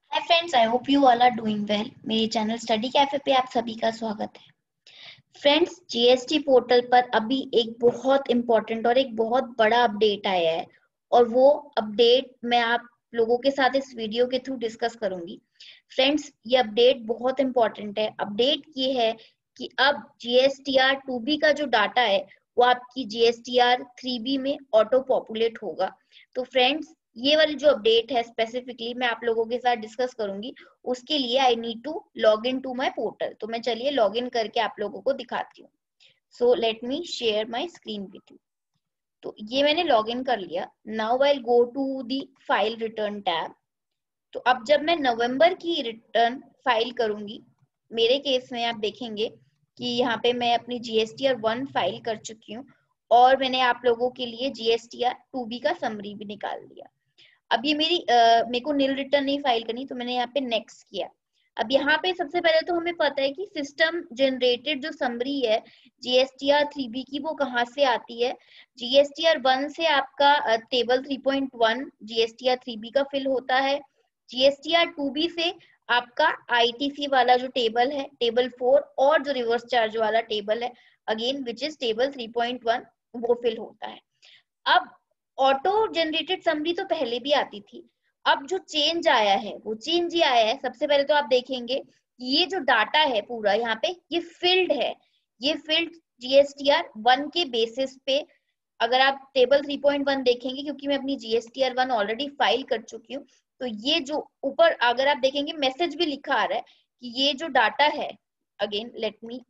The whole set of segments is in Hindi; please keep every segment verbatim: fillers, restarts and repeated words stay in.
Hi friends, I hope you all are doing well. मेरे चैनल स्टडी कैफे पे आप सभी का स्वागत है। फ्रेंड्स, जीएसटी पोर्टल पर अभी एक बहुत इंपॉर्टेंट और एक बहुत बड़ा अपडेट आया है और वो अपडेट मैं आप लोगों के साथ इस वीडियो के थ्रू डिस्कस करूंगी। फ्रेंड्स, ये अपडेट बहुत इंपॉर्टेंट है। अपडेट ये है कि अब जीएसटीआर टू बी का जो डाटा है वो आपकी जीएसटीआर थ्री बी में ऑटो पॉपुलेट होगा। तो फ्रेंड्स, ये वाली जो अपडेट है स्पेसिफिकली मैं आप लोगों के साथ डिस्कस करूंगी। उसके लिए I need to log in to my portal. तो मैं चलिए लॉग इन करके आप लोगों को दिखाती हूँ। So let me share my screen with you. तो ये मैंने लॉग इन कर लिया। Now I go to the file return tab. तो अब जब मैं नवंबर की रिटर्न फाइल करूंगी, मेरे केस में आप देखेंगे कि यहाँ पे मैं अपनी जीएसटीआर वन फाइल कर चुकी हूँ और मैंने आप लोगों के लिए जीएसटीआर टू बी का समरी भी निकाल दिया। अब ये मेरी uh, मेरे को नील रिटर्न नहीं फाइल करनी, तो मैंने यहाँ पे नेक्स्ट किया। अब यहाँ पे सबसे पहले तो हमें पता है कि सिस्टम जनरेटेड जो समरी है जीएसटीआर थ्री बी की वो कहाँ से आती है। जीएसटीआर वन से आपका table three point one GSTR three B का फिल होता है। जीएसटीआर टू बी से आपका आईटीसी वाला जो टेबल है टेबल फोर और जो रिवर्स चार्ज वाला टेबल है again which is table three point one वो फिल होता है। अब ऑटो जनरेटेड समरी तो पहले भी आती थी। अब जो चेंज आया है वो चेंज ये आया है। सबसे पहले तो आप देखेंगे ये जो डाटा है पूरा यहाँ पे ये फील्ड है। ये फील्ड जीएसटीआर वन के बेसिस पे, अगर आप टेबल थ्री पॉइंट वन देखेंगे, क्योंकि मैं अपनी जीएसटीआर वन ऑलरेडी फाइल कर चुकी हूँ, तो ये जो ऊपर अगर आप देखेंगे मैसेज भी लिखा आ रहा है कि ये जो डाटा है, अगेन लेट मी,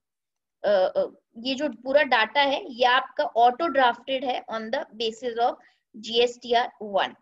ये जो पूरा डाटा है ये आपका ऑटो ड्राफ्टेड है on the basis of GSTR one.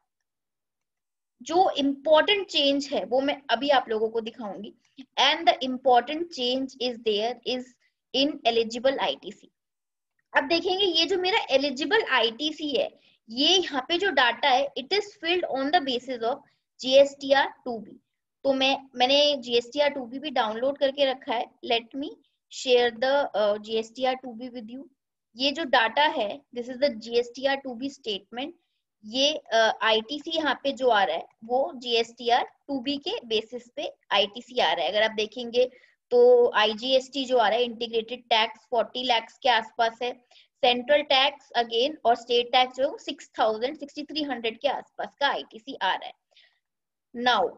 जो इम्पोर्टेंट चेंज है वो मैं अभी आप लोगों को दिखाऊंगी। And the important change is there is ineligible ITC. अब देखेंगे ये जो मेरा एलिजिबल आईटीसी है, ये यहाँ पे जो डाटा है it is filled on the basis of GSTR two B. तो मैं मैंने जीएसटीआर टू बी भी डाउनलोड करके रखा है। Let me share the GSTR two B with you. ये जो डाटा है this is the GSTR two B statement. ये आईटीसी uh, यहाँ पे जो आ रहा है वो जीएसटीआर टू बी के बेसिस पे आईटीसी आ रहा है। अगर आप देखेंगे तो आईजीएसटी जो आ रहा है इंटीग्रेटेड टैक्स फोर्टी लैक्स के आसपास है। सेंट्रल टैक्स अगेन और स्टेट टैक्स जो six thousand sixty three hundred के आसपास का आईटीसी आ रहा है। Now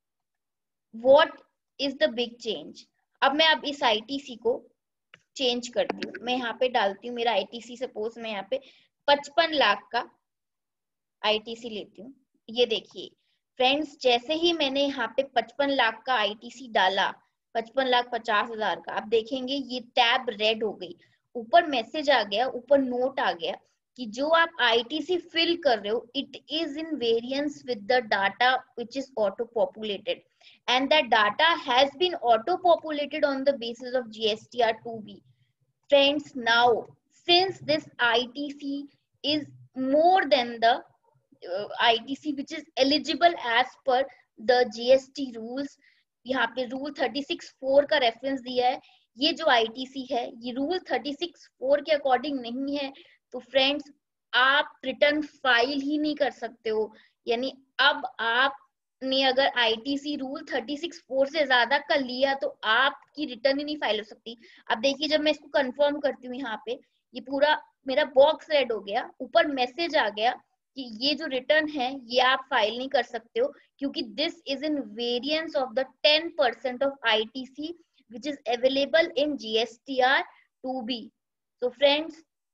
what is the big change. अब मैं अब इस आईटीसी को चेंज करती हूँ। मैं यहाँ पे डालती हूँ मेरा आईटीसी, सपोज मैं यहाँ पे पचपन लाख का आईटीसी लेती हूँ। ये देखिए फ्रेंड्स, जैसे ही मैंने यहाँ पे पचपन लाख का आईटीसी डाला, पचपन लाख पचास हजार का, आप देखेंगे ये टैब रेड हो गई। ऊपर मैसेज आ गया, ऊपर नोट आ गया कि जो आप आईटीसी फिल कर रहे हो it is in variance with the data which is auto populated and that data has been auto populated on the basis of GSTR two B. Friends, now since this I T C is more than the uh, I T C which is eligible as per the G S T rules, यहाँ पे रूल थर्टी सिक्स फोर का रेफरेंस दिया है। ये जो I T C है ये रूल थर्टी सिक्स फोर के अकॉर्डिंग नहीं है। तो फ्रेंड्स, आप रिटर्न फाइल ही नहीं कर सकते हो। यानी अब आपने अगर ITC rule thirty six four से ज्यादा का लिया तो आपकी रिटर्न ही नहीं फाइल हो सकती। अब देखिए जब मैं इसको कंफर्म करती हूँ यहाँ पे ये पूरा मेरा बॉक्स रेड हो गया, ऊपर मैसेज आ गया कि ये जो रिटर्न है ये आप फाइल नहीं कर सकते हो क्योंकि this is in variance of the ten percent of ITC which is available in G S T R two B. So friends,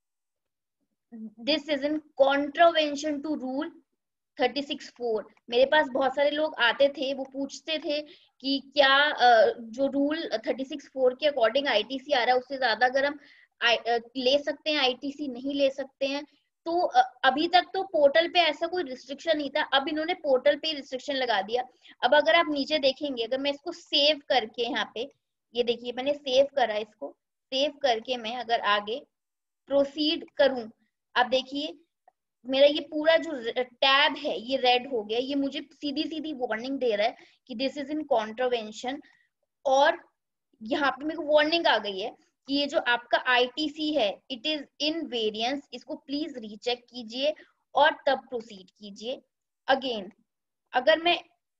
this is in contravention to rule thirty six four. मेरे पास बहुत सारे लोग आते थे, वो पूछते थे कि क्या जो रूल थर्टी सिक्स फोर के अकॉर्डिंग आईटीसी आ रहा है उससे ज्यादा अगर हम ले सकते हैं आईटीसी नहीं ले सकते हैं। तो अभी तक तो पोर्टल पे ऐसा कोई रिस्ट्रिक्शन नहीं था, अब इन्होंने पोर्टल पे रिस्ट्रिक्शन लगा दिया। अब अगर आप नीचे देखेंगे, अगर मैं इसको सेव करके यहाँ पे, ये देखिए मैंने सेव करा, इसको सेव करके मैं अगर आगे प्रोसीड करूं, आप देखिए मेरा ये पूरा जो टैब है ये रेड हो गया। ये मुझे सीधी सीधी वार्निंग दे रहा है कि दिस इज इन कॉन्ट्रावेंशन। और यहाँ पे मेरे को वार्निंग आ गई है कि ये जो आपका आईटीसी है इट इज इन वेरिएंस, इसको प्लीज रीचेक कीजिए और तब प्रोसीड कीजिए। अगेन अगर मैं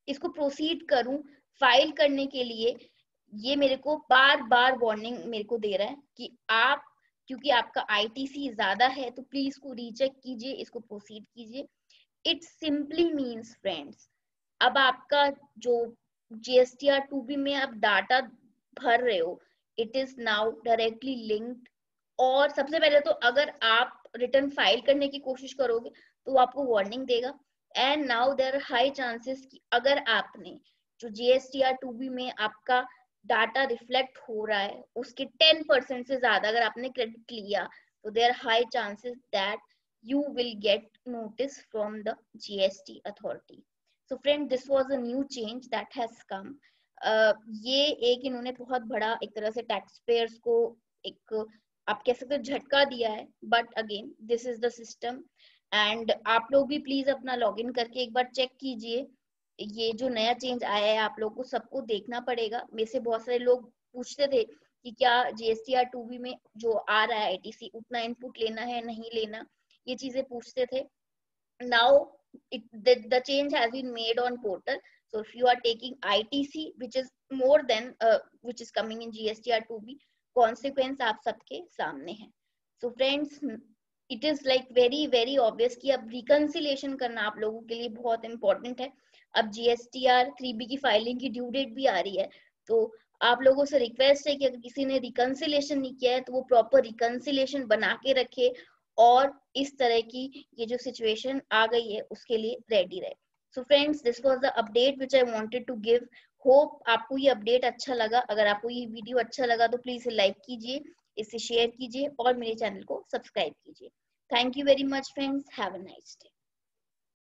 इसको प्रोसीड करूं फाइल करने के लिए, ये मेरे को बार बार वार्निंग मेरे को दे रहा है कि आप, क्योंकि आपका आईटीसी ज्यादा है तो प्लीज इसको रीचेक कीजिए, इसको प्रोसीड कीजिए। इट सिंपली मीन्स फ्रेंड्स, अब आपका जो जीएसटीआर टू बी में आप डाटा भर रहे हो, it is now directly linked. और सबसे पहले तो अगर आप रिटर्न फाइल करने की कोशिश करोगे तो वो आपको वार्निंग देगा। And now there high chances कि अगर आपने जो जीएसटीआर टू बी में आपका डाटा रिफ्लेक्ट हो रहा है उसके टेन परसेंट से ज्यादा अगर आपने क्रेडिट लिया, तो there high chances that you will get notice from the G S T authority. So friend, this was a new change that has come. uh, ये एक इन्होंने बहुत बड़ा एक तरह से टैक्स पेयर्स को एक आप कह सकते हो झटका दिया है, but again this is the system. एंड आप लोग भी प्लीज अपना लॉगिन करके एक बार चेक कीजिए, ये जो नया चेंज आया है आप लोग को सबको देखना पड़ेगा। मेरे से बहुत सारे लोग पूछते थे कि क्या जीएसटीआर टू बी में जो आ रहा है आईटीसी उतना इनपुट लेना है नहीं लेना, ये चीजें पूछते थे। Now it, the, the change has been made on portal. So if you are taking I T C, which is more than uh, which is coming in G S T R two B, consequence आप सबके सामने है। So friends, it is like very very obvious कि अब reconciliation करना आप लोगों के लिए बहुत important है। अब G S T R three B की फाइलिंग की ड्यू डेट भी आ रही है, तो आप लोगों से रिक्वेस्ट है कि अगर किसी ने रिकंसिलेशन नहीं किया है तो वो प्रॉपर रिकंसिलेशन बना के रखे और इस तरह की ये जो सिचुएशन आ गई है उसके लिए रेडी रहे। So friends, this was the update which I wanted to give. Hope आपको ये अपडेट अच्छा लगा। अगर आपको ये वीडियो अच्छा लगा तो प्लीज लाइक कीजिए, इसे शेयर कीजिए और मेरे चैनल को सब्सक्राइब कीजिए। Thank you very much friends, have a nice day.